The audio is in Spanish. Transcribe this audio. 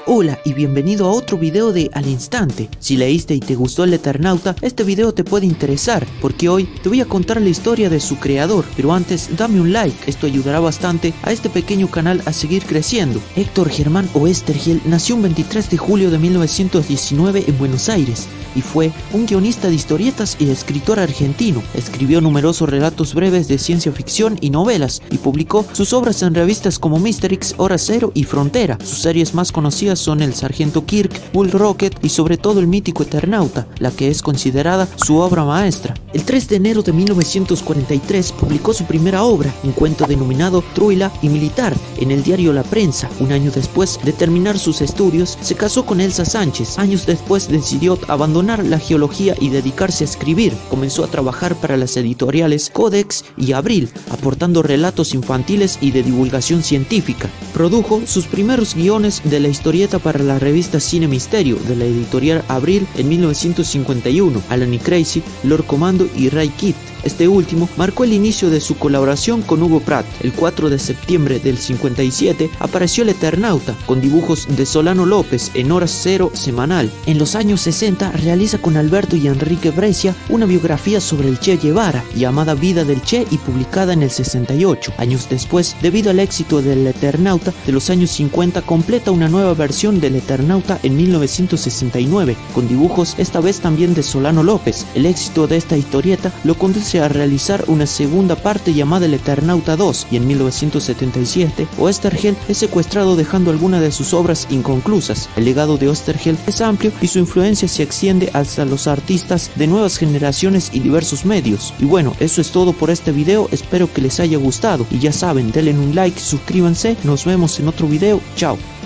Hola y bienvenido a otro video de Al Instante. Si leíste y te gustó El Eternauta, este video te puede interesar, porque hoy te voy a contar la historia de su creador. Pero antes, dame un like, esto ayudará bastante a este pequeño canal a seguir creciendo. Héctor Germán Oesterheld nació un 23 de julio de 1919 en Buenos Aires y fue un guionista de historietas y escritor argentino. Escribió numerosos relatos breves de ciencia ficción y novelas y publicó sus obras en revistas como Mr. X, Hora Cero y Frontera. Sus series más conocidas son El Sargento Kirk, Bull Rocket y sobre todo el mítico Eternauta, la que es considerada su obra maestra. El 3 de enero de 1943 publicó su primera obra, un cuento denominado Truila y Militar, en el diario La Prensa. Un año después de terminar sus estudios, se casó con Elsa Sánchez. Años después decidió abandonar la geología y dedicarse a escribir. Comenzó a trabajar para las editoriales Codex y Abril, aportando relatos infantiles y de divulgación científica. Produjo sus primeros guiones de la historieta para la revista Cine Misterio de la editorial Abril en 1951, Alan y Crazy, Lord Commando y Ray Kid. Este último marcó el inicio de su colaboración con Hugo Pratt. El 4 de septiembre del 57 apareció El Eternauta, con dibujos de Solano López en Hora Cero semanal. En los años 60 realiza con Alberto y Enrique Brescia una biografía sobre el Che Guevara, llamada Vida del Che, y publicada en el 68. Años después, debido al éxito del Eternauta de los años 50, completa una nueva versión del Eternauta en 1969, con dibujos esta vez también de Solano López. El éxito de esta historieta lo conduce a realizar una segunda parte llamada El Eternauta 2, y en 1977 Oesterheld es secuestrado, dejando algunas de sus obras inconclusas. El legado de Oesterheld es amplio y su influencia se extiende hasta los artistas de nuevas generaciones y diversos medios. Y bueno, eso es todo por este video, espero que les haya gustado y ya saben, denle un like, suscríbanse, nos vemos en otro video, chao.